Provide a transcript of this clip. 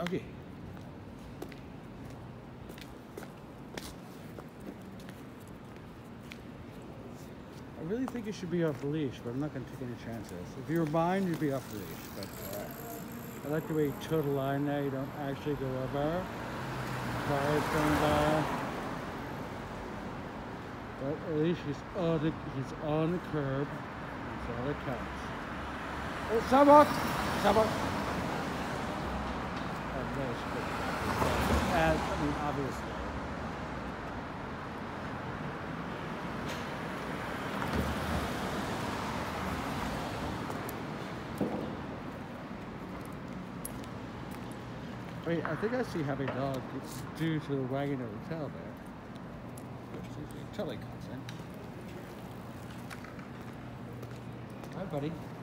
doggy. I really think you should be off the leash, but I'm not going to take any chances. If you were mine, you'd be off the leash, but I like the way you toe the line now. You don't actually go over. Cars going by. But at least he's on the curb. That's all that counts. Oh, sidewalk! Sidewalk! I mean, obviously. Wait, I think I see how a dog gets due to the wagging of the tail there. Which is totally constant. Hi, buddy.